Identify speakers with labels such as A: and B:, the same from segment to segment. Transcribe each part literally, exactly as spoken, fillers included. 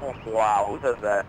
A: Wow, who does that?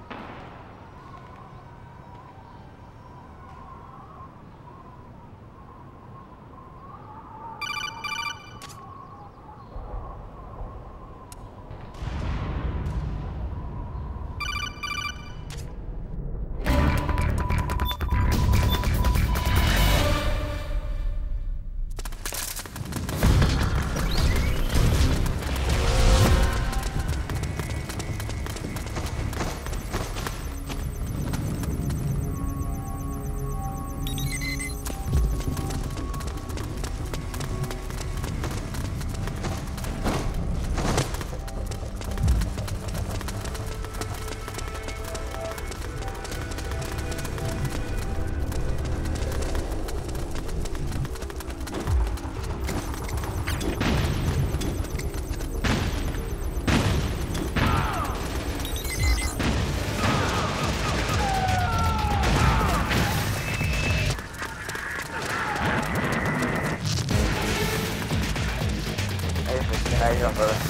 A: How you doing, brother?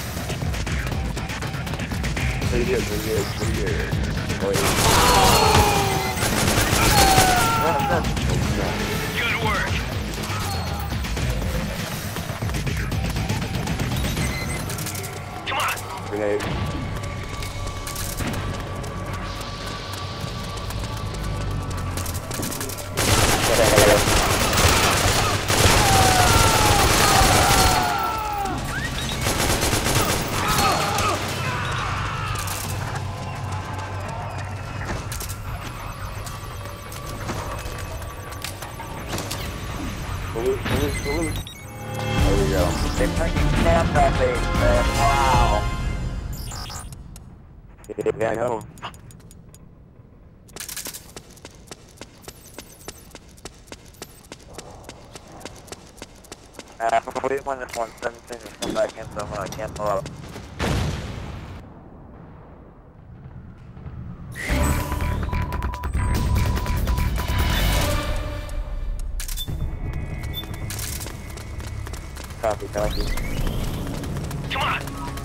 B: Pretty good, pretty good, pretty good. Wait.
C: Good work. Come on.
B: Grenade. Salute, salute, salute. There we go.
A: They fucking stabbed that base, man. Wow.
B: Yeah, I know.
A: Uh, we won this one, seventeen to come back in, so I'm gonna cancel out.
B: Copy, copy.
C: Come on.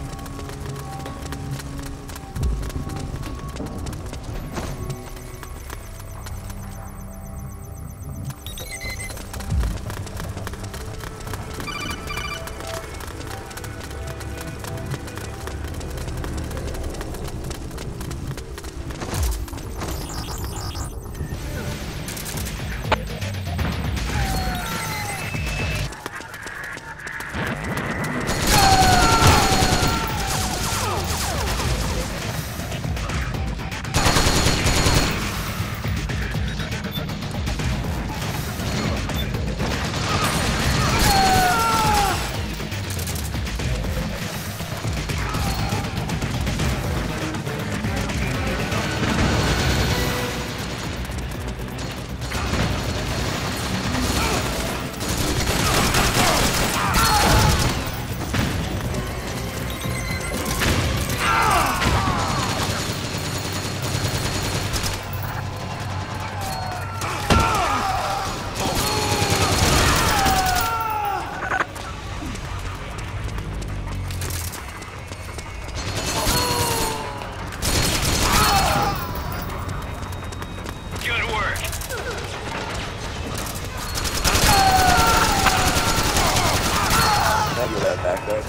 B: Back up.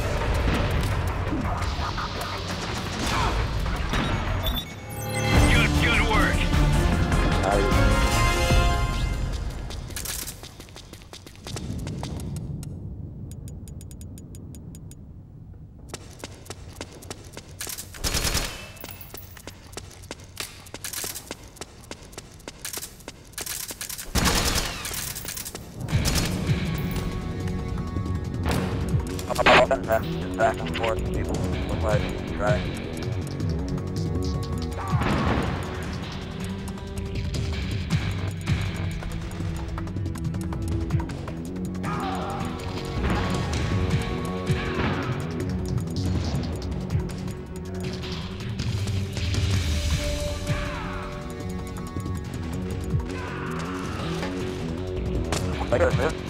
C: Good, good work.
B: Nice.
A: Just back and forth, people look like right. Look at this.